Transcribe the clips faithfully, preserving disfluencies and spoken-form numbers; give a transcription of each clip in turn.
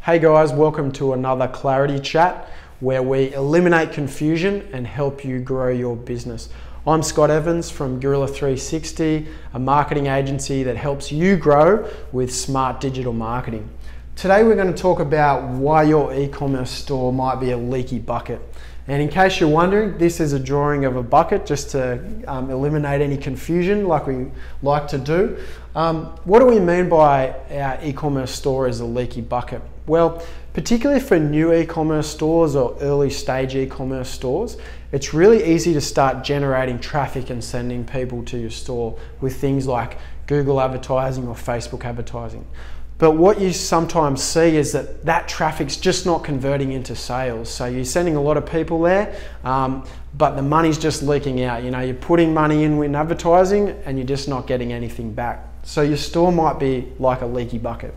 Hey guys, welcome to another Clarity Chat where we eliminate confusion and help you grow your business. I'm Scott Evans from Gorilla three sixty, a marketing agency that helps you grow with smart digital marketing. Today we're going to talk about why your e-commerce store might be a leaky bucket. And in case you're wondering, this is a drawing of a bucket just to um, eliminate any confusion like we like to do. Um, what do we mean by our e-commerce store is a leaky bucket? Well, particularly for new e-commerce stores or early stage e-commerce stores, it's really easy to start generating traffic and sending people to your store with things like Google advertising or Facebook advertising. But what you sometimes see is that that traffic's just not converting into sales. So you're sending a lot of people there, um, but the money's just leaking out. You know, you're putting money in in advertising and you're just not getting anything back. So your store might be like a leaky bucket.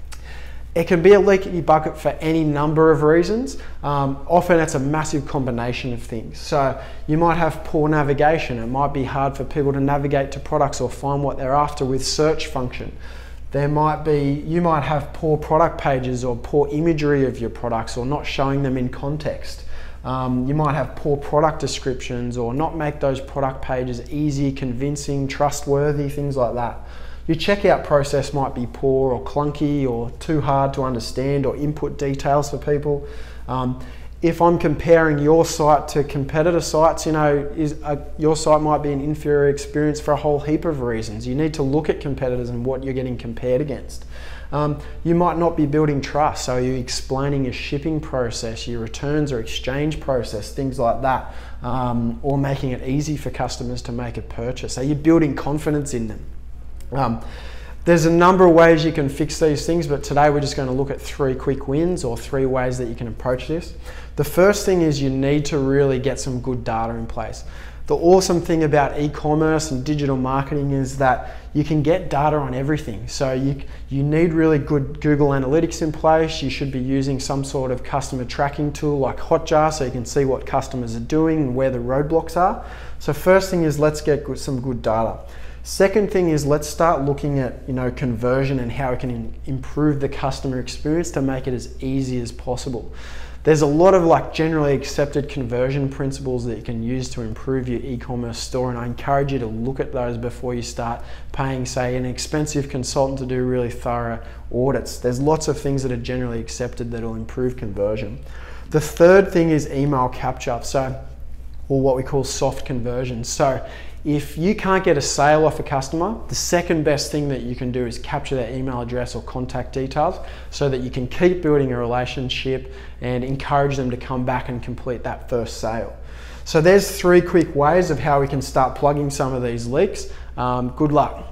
It can be a leaky bucket for any number of reasons. Um, often it's a massive combination of things. So you might have poor navigation. It might be hard for people to navigate to products or find what they're after with search function. There might be, you might have poor product pages or poor imagery of your products or not showing them in context. Um, you might have poor product descriptions or not make those product pages easy, convincing, trustworthy, things like that. Your checkout process might be poor or clunky or too hard to understand or input details for people. Um, if I'm comparing your site to competitor sites, you know, is a, your site might be an inferior experience for a whole heap of reasons. You need to look at competitors and what you're getting compared against. Um, you might not be building trust, so you're explaining your shipping process, your returns or exchange process, things like that, um, or making it easy for customers to make a purchase. So you're building confidence in them. Um, There's a number of ways you can fix these things, but today we're just going to look at three quick wins or three ways that you can approach this. The first thing is you need to really get some good data in place. The awesome thing about e-commerce and digital marketing is that you can get data on everything. So you, you need really good Google Analytics in place. You should be using some sort of customer tracking tool like Hotjar so you can see what customers are doing and where the roadblocks are. So first thing is let's get good, some good data. Second thing is let's start looking at, you know, conversion and how we can improve the customer experience to make it as easy as possible. There's a lot of like generally accepted conversion principles that you can use to improve your e-commerce store, and I encourage you to look at those before you start paying, say, an expensive consultant to do really thorough audits. There's lots of things that are generally accepted that will improve conversion. The third thing is email capture, so or what we call soft conversion. So if you can't get a sale off a customer, the second best thing that you can do is capture their email address or contact details so that you can keep building a relationship and encourage them to come back and complete that first sale. So there's three quick ways of how we can start plugging some of these leaks. Um, good luck.